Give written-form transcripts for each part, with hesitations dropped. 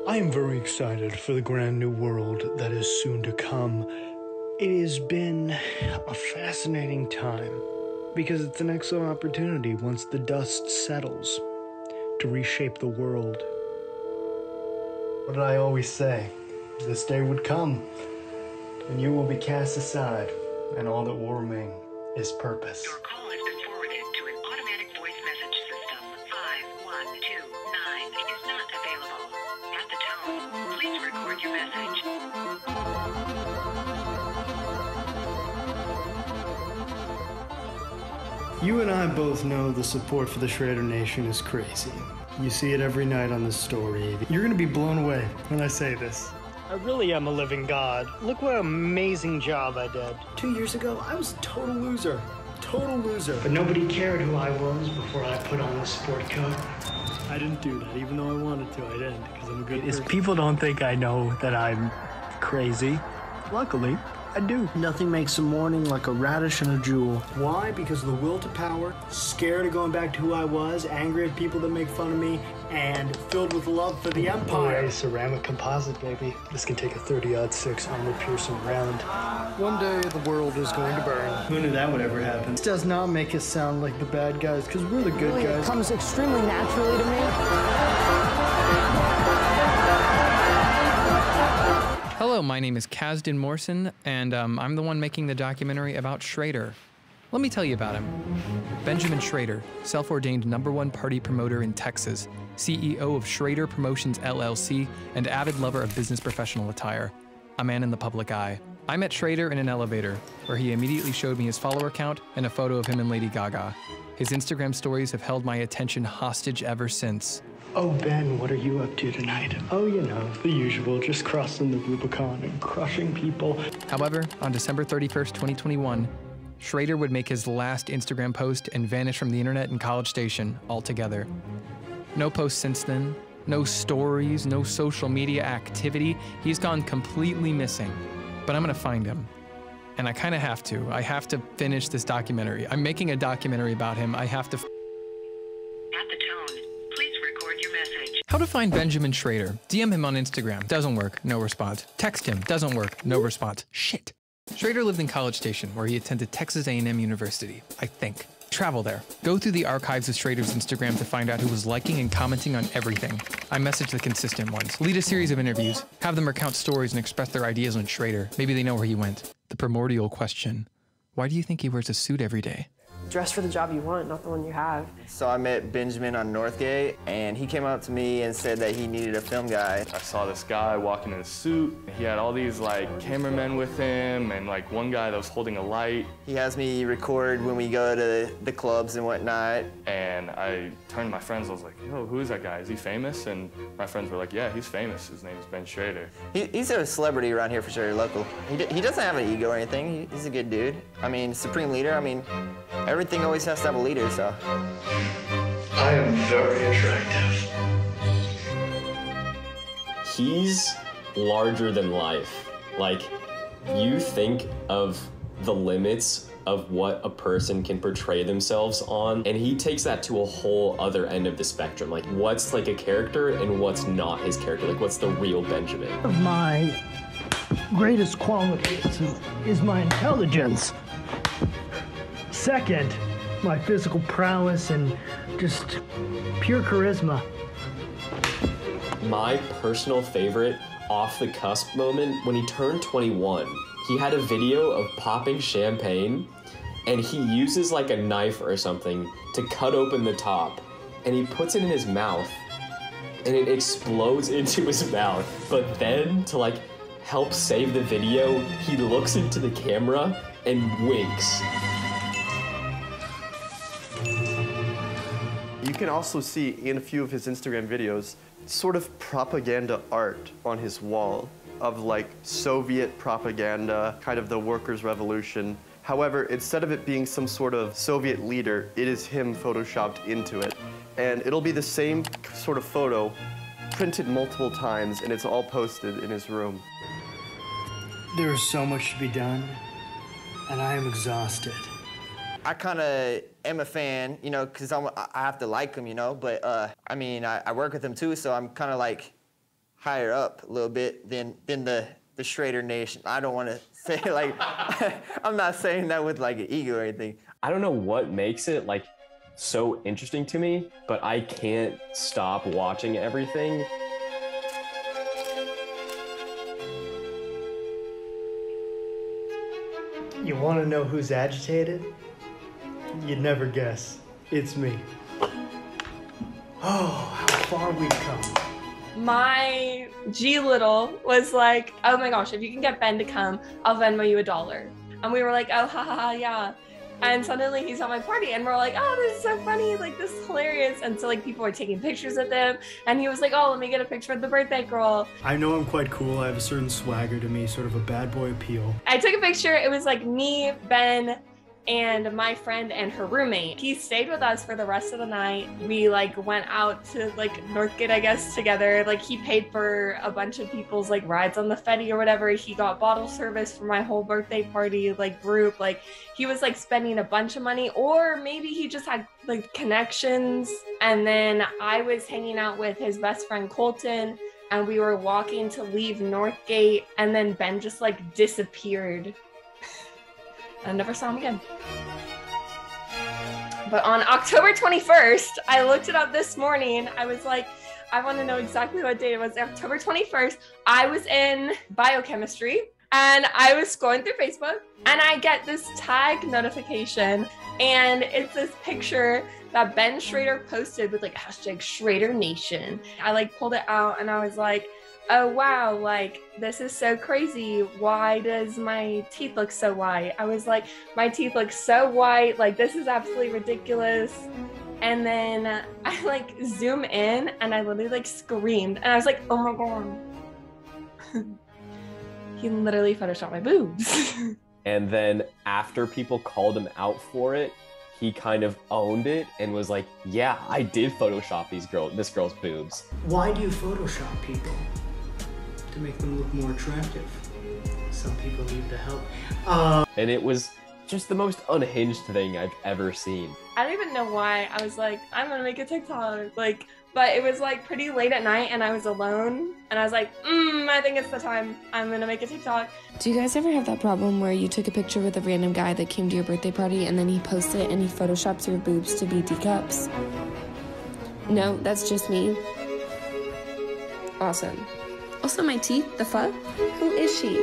I am very excited for the grand new world that is soon to come. It has been a fascinating time because it's an excellent opportunity once the dust settles to reshape the world. What did I always say? This day would come, and you will be cast aside, and all that will remain is purpose. Your call has been forwarded to an automatic voice message system. 5129 is not available. At the tone, please record your message. You and I both know the support for the Shrader Nation is crazy. You see it every night on this story. You're gonna be blown away when I say this. I really am a living god. Look what an amazing job I did. 2 years ago, I was a total loser. Total loser. But nobody cared who I was before I put on the sport coat. I didn't do that, even though I wanted to. I didn't, because I'm a good person. People don't think I know that I'm crazy. Luckily, I do. Nothing makes a morning like a radish and a jewel. Why? Because of the will to power, scared of going back to who I was, angry at people that make fun of me, and filled with love for the empire. Ceramic composite, baby. This can take a 30-06 armor-piercing round. One day, the world is going to burn. Who knew that would ever happen? This does not make us sound like the bad guys, because we're the good guys. It comes extremely naturally to me. Hello, my name is Kasdan Morrison, and I'm the one making the documentary about Shrader. Let me tell you about him. Benjamin Shrader, self-ordained #1 party promoter in Texas, CEO of Shrader Promotions LLC, and avid lover of business professional attire. A man in the public eye. I met Shrader in an elevator, where he immediately showed me his follower count and a photo of him and Lady Gaga. His Instagram stories have held my attention hostage ever since. Oh, Ben, what are you up to tonight? Oh, you know, the usual, just crossing the Rubicon and crushing people. However, on December 31st, 2021, Shrader would make his last Instagram post and vanish from the internet and College Station altogether. No posts since then, no stories, no social media activity. He's gone completely missing. But I'm gonna find him. And I kinda have to. I have to finish this documentary. I'm making a documentary about him. I have to. At the tone, please record your message. How to find Benjamin Shrader? DM him on Instagram. Doesn't work. No response. Text him. Doesn't work. No response. Shit. Shrader lived in College Station, where he attended Texas A&M University, I think. Travel there. Go through the archives of Shrader's Instagram to find out who was liking and commenting on everything. I message the consistent ones. Lead a series of interviews. Have them recount stories and express their ideas on Shrader. Maybe they know where he went. The primordial question. Why do you think he wears a suit every day? Dress for the job you want, not the one you have. So I met Benjamin on Northgate, and he came up to me and said that he needed a film guy. I saw this guy walking in a suit. He had all these cameramen with him, and one guy that was holding a light. He has me record when we go to the clubs and whatnot. And I turned to my friends, I was like, yo, who is that guy? Is he famous? And my friends were like, yeah, he's famous. His name is Ben Shrader. He's a celebrity around here for sure, local. He doesn't have an ego or anything. He's a good dude. I mean, supreme leader. I mean, everything always has to have a leader, so. I am very attractive. He's larger than life. You think of the limits of what a person can portray themselves on, and he takes that to a whole other end of the spectrum. What's a character and what's not his character? What's the real Benjamin? My greatest quality is my intelligence. Second, my physical prowess and just pure charisma. My personal favorite off the cusp moment, when he turned 21, he had a video of popping champagne, and he uses a knife or something to cut open the top, and he puts it in his mouth, and it explodes into his mouth. But then, to help save the video, he looks into the camera and winks. You can also see in a few of his Instagram videos sort of propaganda art on his wall of Soviet propaganda, kind of the workers' revolution. However, instead of it being some sort of Soviet leader, it is him photoshopped into it. And it'll be the same sort of photo printed multiple times, and it's all posted in his room. There is so much to be done, and I am exhausted. I kind of am a fan, because I have to like him, but I mean, I work with him too, so I'm kind of higher up a little bit than the Shrader Nation. I don't want to say, like, I'm not saying that with, like, an ego or anything. I don't know what makes it, like, so interesting to me, but I can't stop watching everything. You want to know who's agitated? You'd never guess. It's me. Oh, how far we've come. My G Little was like, oh my gosh, if you can get Ben to come, I'll Venmo you $1. And we were like, oh, ha ha ha, yeah. And suddenly he's at my party and we're like, oh, this is so funny, like this is hilarious. And so like people were taking pictures of him and he was like, oh, let me get a picture of the birthday girl. I know I'm quite cool. I have a certain swagger to me, sort of a bad boy appeal. I took a picture. It was like me, Ben, and my friend and her roommate. He stayed with us for the rest of the night. We like went out to like Northgate, I guess, together. Like he paid for a bunch of people's like rides on the Fetty or whatever. He got bottle service for my whole birthday party like group. Like he was like spending a bunch of money, or maybe he just had like connections. And then I was hanging out with his best friend Colton and we were walking to leave Northgate and then Ben just like disappeared. I never saw him again. But on October 21st, I looked it up this morning. I was like, I want to know exactly what day it was. October 21st, I was in biochemistry and I was scrolling through Facebook and I get this tag notification and it's this picture that Ben Shrader posted with like hashtag Shrader Nation. I like pulled it out and I was like, oh wow, like this is so crazy. Why does my teeth look so white? I was like, my teeth look so white, like this is absolutely ridiculous. And then I like zoom in and I literally like screamed and I was like, oh my god. He literally photoshopped my boobs. And then after people called him out for it, he kind of owned it and was like, yeah, I did Photoshop this girl's boobs. Why do you Photoshop people? To make them look more attractive. Some people need the help. And it was just the most unhinged thing I've ever seen. I don't even know why. I was like, I'm gonna make a TikTok. Like, but it was like pretty late at night and I was alone. And I was like, I think it's the time. I'm gonna make a TikTok. Do you guys ever have that problem where you took a picture with a random guy that came to your birthday party and then he posts it and he photoshops your boobs to be teacups? No, that's just me. Awesome. Also my teeth, the fuck? Who is she?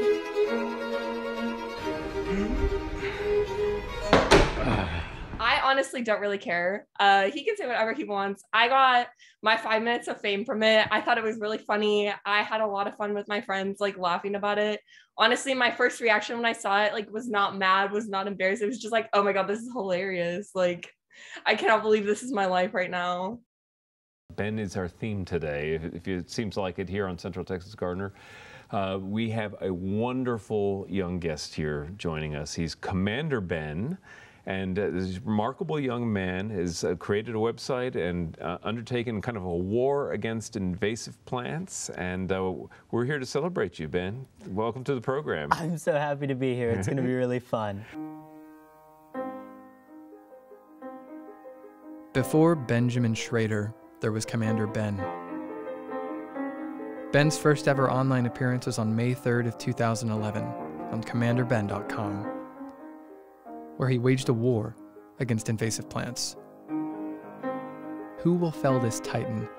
I honestly don't really care. He can say whatever he wants. I got my 5 minutes of fame from it. I thought it was really funny. I had a lot of fun with my friends, like laughing about it. Honestly, my first reaction when I saw it, like, was not mad, was not embarrassed. It was just like, oh my God, this is hilarious. Like, I cannot believe this is my life right now. Ben is our theme today. If it seems like it here on Central Texas Gardener, we have a wonderful young guest here joining us. He's Commander Ben, and this remarkable young man has created a website and undertaken kind of a war against invasive plants. And we're here to celebrate you, Ben. Welcome to the program. I'm so happy to be here. It's going to be really fun. Before Benjamin Shrader, there was Commander Ben. Ben's first ever online appearance was on May 3rd of 2011 on commanderben.com, where he waged a war against invasive plants. Who will fell this titan?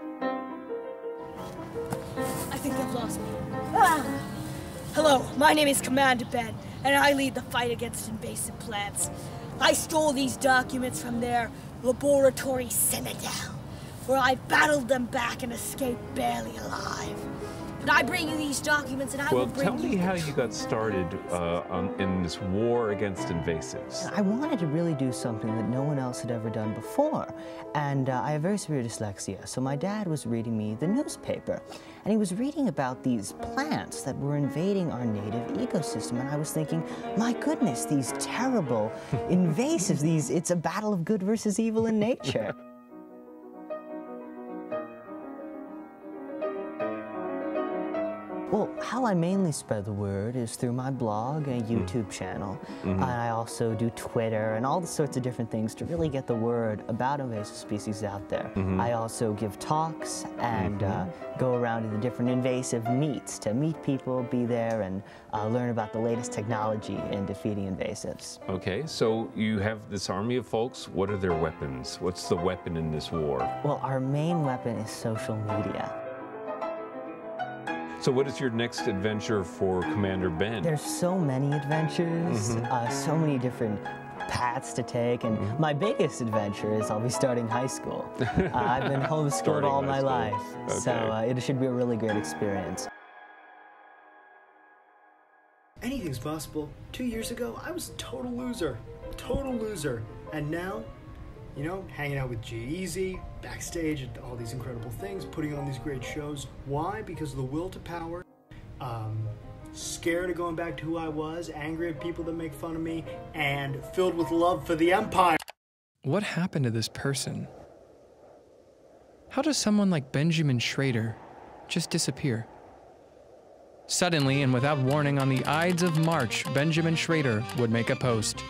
I think they've lost me. Ah! Hello, my name is Commander Ben, and I lead the fight against invasive plants. I stole these documents from their laboratory citadel, where I battled them back and escaped barely alive. But I bring you these documents and I will bring you... Well, tell me how you got started in this war against invasives. I wanted to really do something that no one else had ever done before. And I have very severe dyslexia, so my dad was reading me the newspaper. And he was reading about these plants that were invading our native ecosystem. And I was thinking, my goodness, these terrible invasives, it's a battle of good versus evil in nature. Well, how I mainly spread the word is through my blog and YouTube channel. I also do Twitter and all the sorts of different things to really get the word about invasive species out there. I also give talks and go around to the different invasive meets to meet people, be there, and learn about the latest technology in defeating invasives. Okay, so you have this army of folks. What are their weapons? What's the weapon in this war? Well, our main weapon is social media. So what is your next adventure for Commander Ben? There's so many adventures, so many different paths to take, and my biggest adventure is I'll be starting high school. I've been homeschooled all my life, so it should be a really great experience. Anything's possible. 2 years ago, I was a total loser. And now, you know, hanging out with G-Eazy, backstage at all these incredible things, putting on these great shows. Why? Because of the will to power, scared of going back to who I was, angry at people that make fun of me, and filled with love for the Empire. What happened to this person? How does someone like Benjamin Shrader just disappear? Suddenly and without warning, on the Ides of March, Benjamin Shrader would make a post.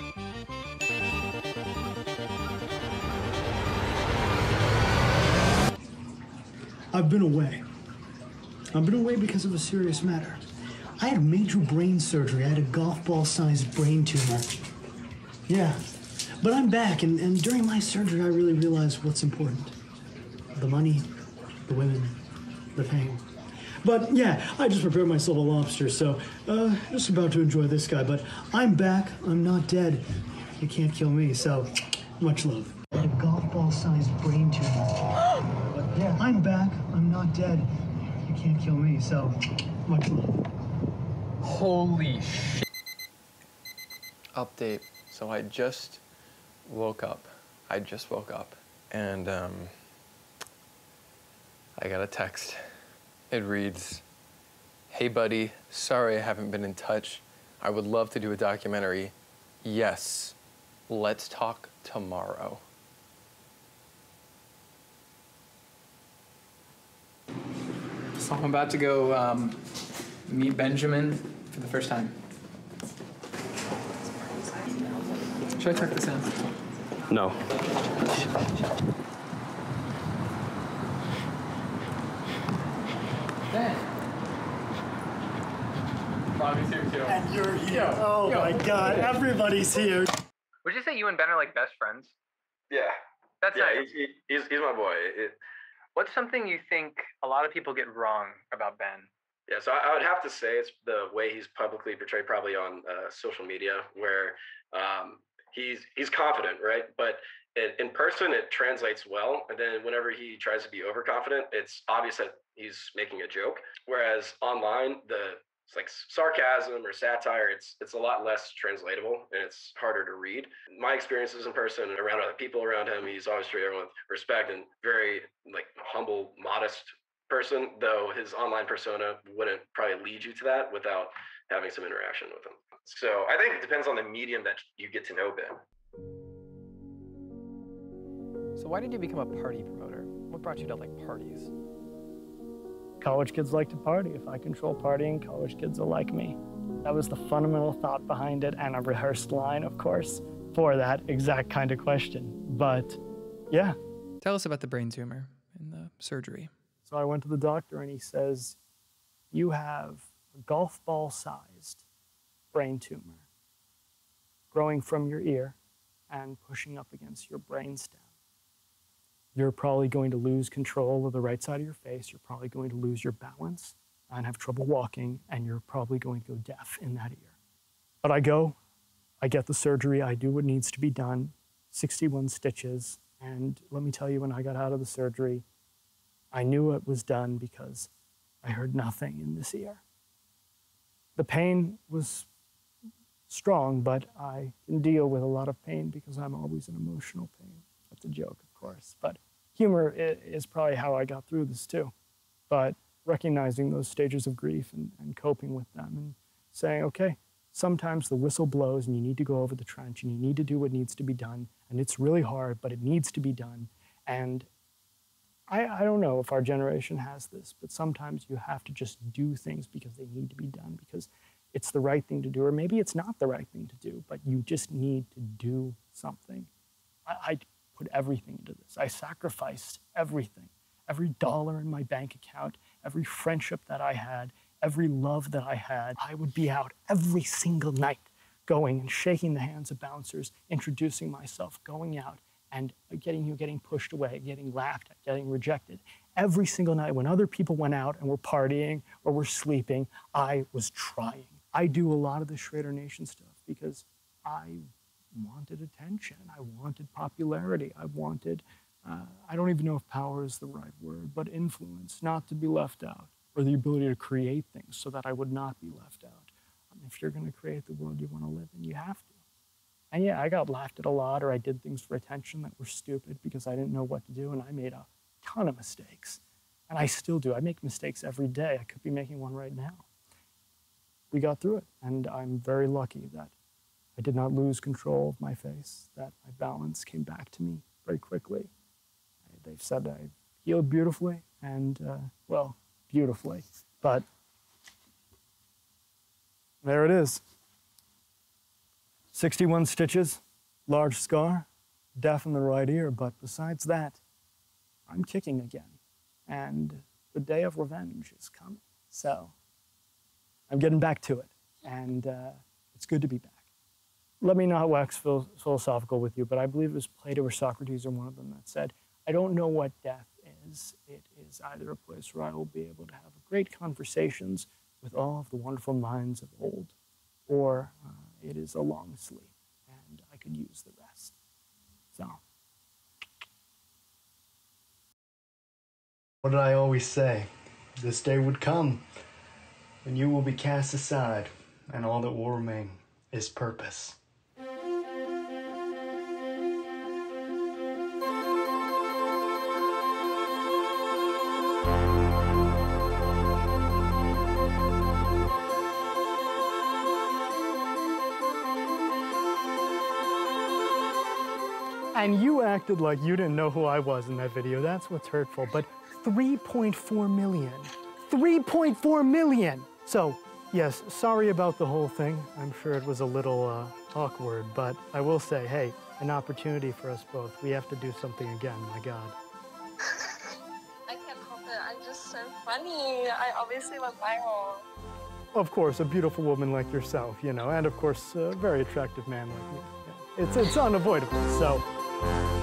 I've been away. I've been away because of a serious matter. I had major brain surgery. I had a golf ball-sized brain tumor. Yeah, but I'm back, and during my surgery, I really realized what's important. The money, the women, the fame. But yeah, I just prepared myself a lobster, so just about to enjoy this guy. But I'm back. I'm not dead. You can't kill me, so much love. A golf ball-sized brain tumor. But yeah, I'm back. I'm not dead. You can't kill me, so much love. Holy shit. Update. So I just woke up. And I got a text. It reads, "Hey buddy, sorry I haven't been in touch. I would love to do a documentary. Yes, let's talk tomorrow." So I'm about to go meet Benjamin for the first time. Should I tuck this in? No. Ben. Bobby's here too. And you're here. Oh my God, everybody's here. Would you say you and Ben are like best friends? Yeah. That's nice. He's my boy. What's something you think a lot of people get wrong about Ben? Yeah, so I would have to say it's the way he's publicly portrayed, probably on social media, where he's confident, right? But in person, it translates well. And then whenever he tries to be overconfident, it's obvious that he's making a joke. Whereas online, it's like sarcasm or satire, it's a lot less translatable and it's harder to read. My experiences in person and around other people around him, he's always treated everyone with respect and very like humble, modest person, though his online persona wouldn't probably lead you to that without having some interaction with him. So I think it depends on the medium that you get to know Ben. So why did you become a party promoter? What brought you to like parties? College kids like to party. If I control partying, college kids will like me. That was the fundamental thought behind it, and a rehearsed line, of course, for that exact kind of question. But yeah. Tell us about the brain tumor and the surgery. So I went to the doctor and he says, "You have a golf ball-sized brain tumor growing from your ear and pushing up against your brainstem. You're probably going to lose control of the right side of your face. You're probably going to lose your balance and have trouble walking, and you're probably going to go deaf in that ear." But I get the surgery, I do what needs to be done, 61 stitches, and let me tell you, when I got out of the surgery, I knew it was done because I heard nothing in this ear. The pain was strong, but I can deal with a lot of pain because I'm always in emotional pain. That's a joke, of course, but humor is probably how I got through this too. But recognizing those stages of grief and coping with them and saying, okay, sometimes the whistle blows and you need to go over the trench and you need to do what needs to be done, and it's really hard, but it needs to be done. And I don't know if our generation has this, but sometimes you have to just do things because they need to be done, because it's the right thing to do, or maybe it's not the right thing to do, but you just need to do something. I put everything into this. I sacrificed everything. Every dollar in my bank account, every friendship that I had, every love that I had. I would be out every single night going and shaking the hands of bouncers, introducing myself, going out and getting pushed away, getting laughed at, getting rejected. Every single night when other people went out and were partying or were sleeping, I was trying. I do a lot of the Shrader Nation stuff because I wanted attention. I wanted popularity. I wanted, I don't even know if power is the right word, but influence, not to be left out, or the ability to create things so that I would not be left out. If you're going to create the world you want to live in, you have to. And yeah, I got laughed at a lot, or I did things for attention that were stupid because I didn't know what to do, and I made a ton of mistakes. And I still do. I make mistakes every day. I could be making one right now. We got through it, and I'm very lucky that I did not lose control of my face, that my balance came back to me very quickly. They've said I healed beautifully, and, well, beautifully, but there it is. 61 stitches, large scar, deaf in the right ear, but besides that, I'm kicking again, and the day of revenge is coming. So I'm getting back to it, and it's good to be back. Let me not wax philosophical with you, but I believe it was Plato or Socrates or one of them that said, I don't know what death is. It is either a place where I will be able to have great conversations with all of the wonderful minds of old, or it is a long sleep, and I could use the rest. So. What did I always say? This day would come, and you will be cast aside, and all that will remain is purpose. And you acted like you didn't know who I was in that video. That's what's hurtful. But 3.4 million. 3.4 million! So, yes, sorry about the whole thing. I'm sure it was a little awkward, but I will say, hey, an opportunity for us both. We have to do something again, my God. I can't help it. I'm just so funny. I obviously went viral. Of course, a beautiful woman like yourself, you know, and of course, a very attractive man like me. Yeah. It's unavoidable, so.